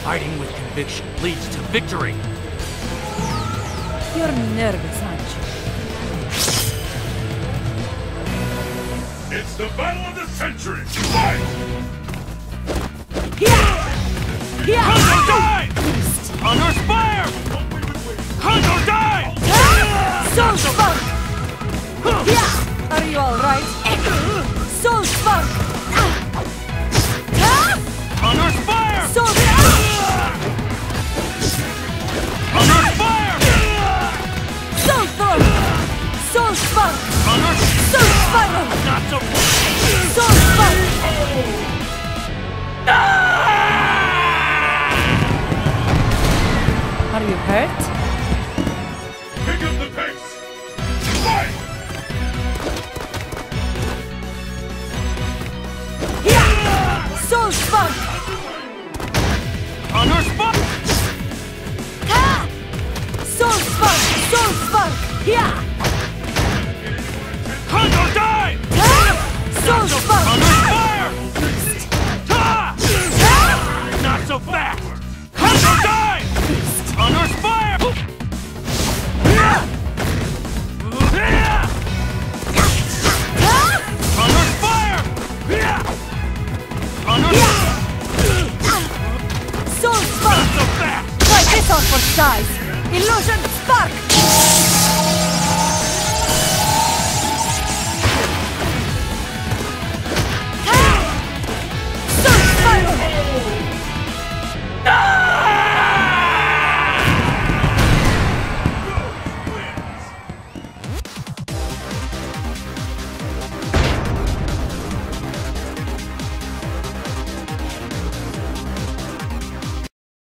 Fighting with conviction leads to victory. You're nervous, aren't you? It's the battle of the century! Fight! Hanzo die! Honor Spire! Hanzo die! Soul Spark! Are you alright? Soul Spark! Honor Spire! Soul Honor Spire! Soul Throw! Soul Spark! Honor Soul Spiral! not so Soul Spark! Are you hurt? Pick up the pace! Fight! Soul Spark! Honor Spire! Soul Spark! Soul Spark! Hanzo die! Soul Spark! Honor Spire! Not so fast! Hanzo die! Honor Spire! Honor Spire! Honor Soul Spark! not so fast! Try this on for size! Illusion Spark!